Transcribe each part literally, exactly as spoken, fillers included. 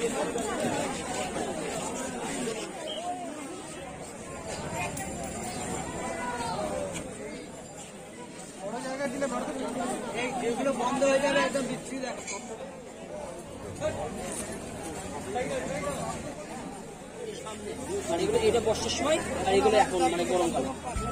এগুলো বন্ধ হয়ে যাবে একদম বিচ্ছিরি দেখো। আর এগুলো এটা বর্ষার সময় আর এগুলো এখন মানে গরমকালে।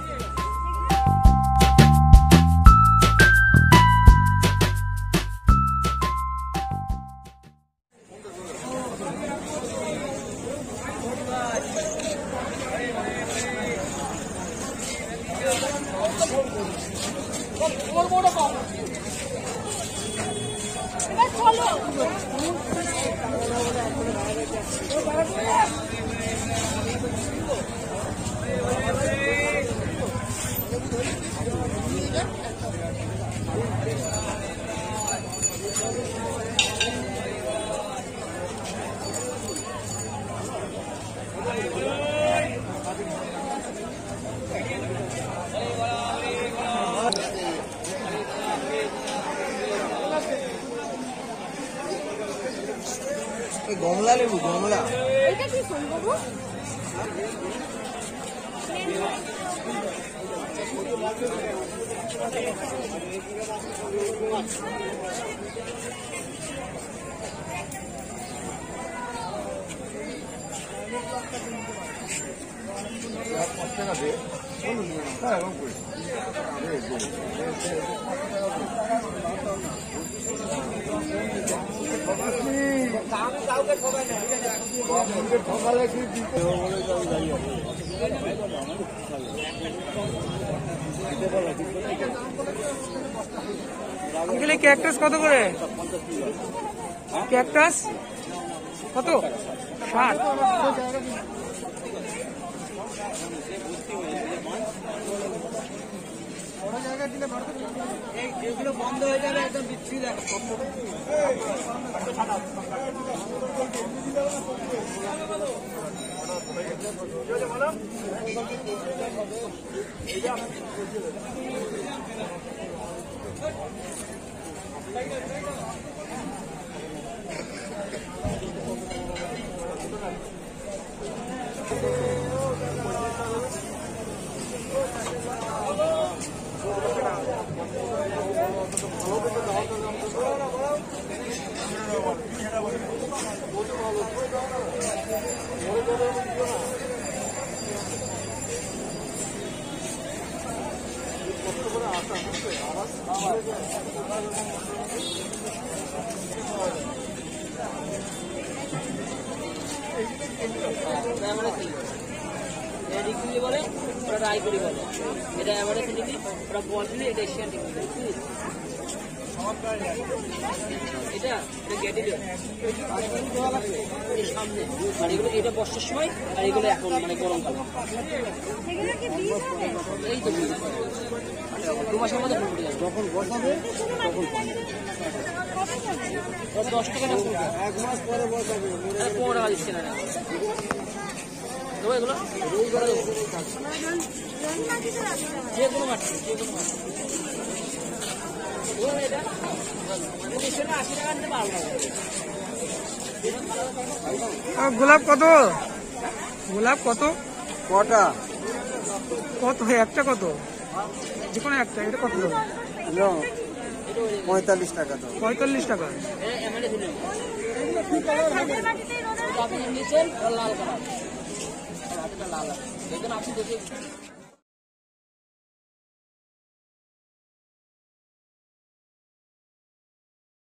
গমলা লেবু গমলা এটা কি ফোন বাবু ক্যাকটাস কত করে? ক্যাকটাস কত? ষাট। এগুলো বন্ধ হয়ে যাবে একদম বিচ্ছিরি দেখো। বলে ওরা রায়পুরি বলে, এটা অ্যাভারেজ ডিগ্রি, ওরা বলছিলি এটা এশিয়ান ডিগ্রি। এটা সামনে আর এগুলো এটা বর্ষার সময় আর এগুলো এখন মানে গরমকালে। এই তো দু মাসের মধ্যে ফুল যাবে, যখন বসাবে তখন দশ টাকা না ফুল এক মাস পরে বসাবে পনেরো টাকা দিচ্ছে না এগুলো যে কোনো মাঠ যে কোনো মাঠ গোলাপ কত? গোলাপ কত? কটা কত একটা কত? যে কোনো একটা। এটা কত? পঁয়তাল্লিশ টাকা। তো পঁয়তাল্লিশ টাকা। লাল কালার লাল আপনি দেখে